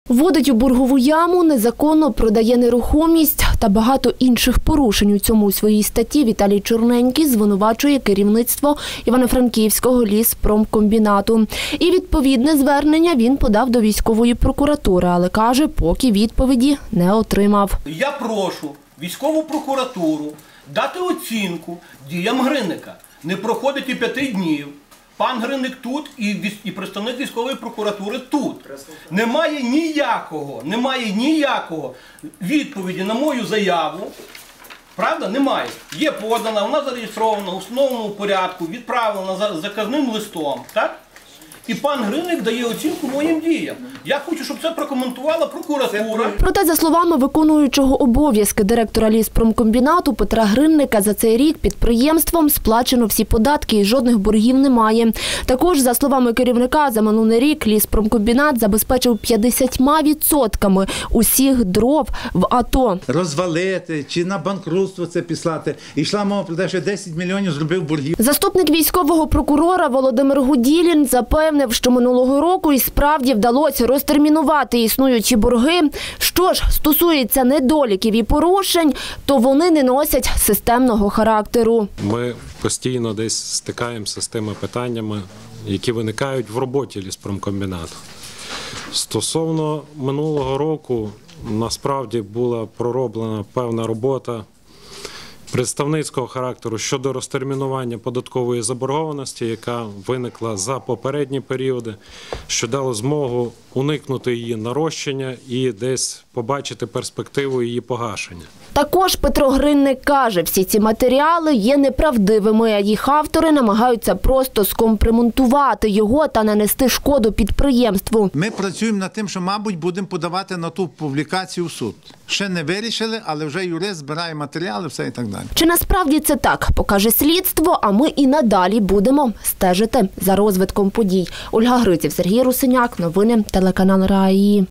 Водить у боргову яму, незаконно продає нерухомість та багато інших порушень. У цьому у своїй статті Віталій Чорненький звинувачує керівництво Івано-Франківського ліспромкомбінату. І відповідне звернення він подав до військової прокуратури, але каже, поки відповіді не отримав. Я прошу військову прокуратуру дати оцінку діям Гринника. Не проходить і 5 днів. Пан Гринник тут і представник військової прокуратури тут. Немає ніякого відповіді на мою заяву. Правда? Немає. Є подана, вона зареєстрована в установленому порядку, відправлена заказним листом. Так? І пан Гринник дає оцінку моїм діям. Я хочу, щоб це прокоментувала прокуратура. Проте, за словами виконуючого обов'язки директора ліспромкомбінату Петра Гринника, за цей рік підприємством сплачено всі податки і жодних боргів немає. Також, за словами керівника, за минулий рік ліспромкомбінат забезпечив 50% усіх дров в АТО. Розвалити чи на банкрутство це післати. І йшла мова про те, що 10 мільйонів зробив боргів. Заступник військового прокурора Володимир Гуділін запевнив, що минулого року і справді вдалося розтермінувати існуючі борги. Що ж стосується недоліків і порушень, то вони не носять системного характеру. Ми постійно десь стикаємося з тими питаннями, які виникають в роботі ліспромкомбінату. Стосовно минулого року, насправді була пророблена певна робота представницького характеру щодо розтермінування податкової заборгованості, яка виникла за попередні періоди, що дало змогу уникнути її нарощення і десь побачити перспективу її погашення. Також Петро Гринник каже, всі ці матеріали є неправдивими, а їх автори намагаються просто скомпрометувати його та нанести шкоду підприємству. Ми працюємо над тим, що, мабуть, будемо подавати на ту публікацію в суд. Ще не вирішили, але вже юрист збирає матеріали, все і так далі. Чи насправді це так, покаже слідство, а ми і надалі будемо стежити за розвитком подій. Ольга Гриців, Сергій Русиняк, новини телеканал РАІ.